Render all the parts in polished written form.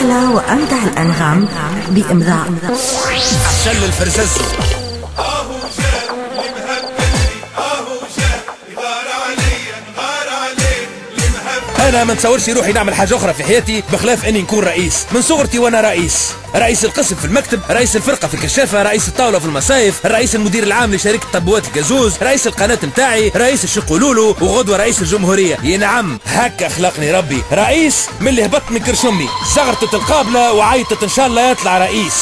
أحلى وأمتع الأنغام بإمضاء عسل الفرزز. انا ما نتصورش روحي نعمل حاجه اخرى في حياتي بخلاف اني نكون رئيس. من صغرتي وانا رئيس القسم في المكتب، رئيس الفرقه في الكشافه، رئيس الطاوله في المصايف، الرئيس المدير العام لشركه طبوات الجازوز، رئيس القناه متاعي، رئيس الشقولولو، وغدوه رئيس الجمهوريه. يا نعم هكا خلقني ربي، رئيس من اللي هبط من كرشمي، زغرتت القابله وعيطت ان شاء الله يطلع رئيس.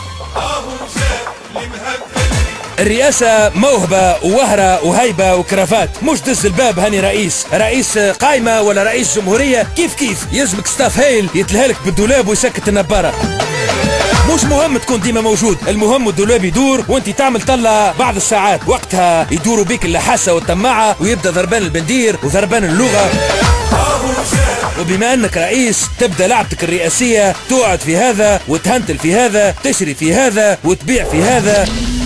الرئاسة موهبة ووهرة وهيبة وكرافات، مش دز الباب هاني رئيس قايمة ولا رئيس جمهورية، كيف يلزمك ستاف هايل يتلهالك بالدولاب ويسكت النبارة. مش مهم تكون ديما موجود، المهم الدولاب يدور وانت تعمل طلة بعض الساعات، وقتها يدوروا بيك اللحاسة والطماعة ويبدأ ضربان البندير وضربان اللغة. وبما انك رئيس تبدأ لعبتك الرئاسية، تقعد في هذا وتهنتل في هذا، تشري في هذا وتبيع في هذا.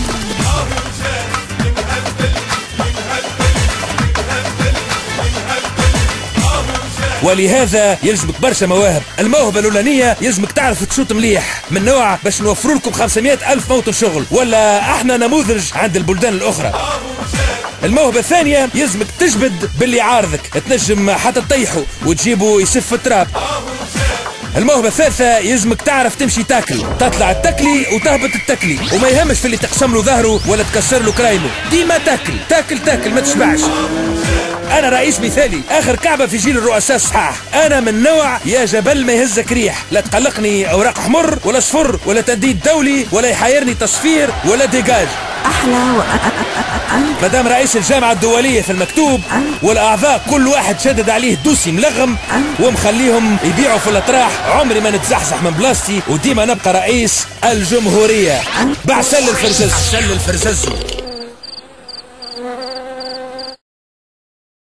ولهذا يلزمك برشا مواهب. الموهبة الأولانية يلزمك تعرف تشوط مليح من نوع باش نوفروا لكم 500,000 موطن شغل، ولا احنا نموذج عند البلدان الأخرى. الموهبة الثانية يلزمك تجبد باللي عارضك، تنجم حتى تطيحه وتجيبه يسف التراب. الموهبة الثالثة يلزمك تعرف تمشي تاكل، تطلع التكلي وتهبط التكلي، وما يهمش في اللي تقسم له ظهره ولا تكسر له كرايمه، ديما تاكل ما تشبعش. انا رئيس مثالي، اخر كعبة في جيل الرؤساء الصحاح. انا من نوع يا جبل ما يهزك ريح، لا تقلقني اوراق حمر ولا صفر ولا تنديد دولي ولا يحيرني تصفير ولا ديجاج. أحلى مدام رئيس الجامعة الدولية في المكتوب والأعضاء كل واحد شدد عليه دوسي ملغم ومخليهم يبيعوا في الأطراح، عمري ما نتزحزح من بلاستي وديما نبقى رئيس الجمهورية. بعسل الفرزز.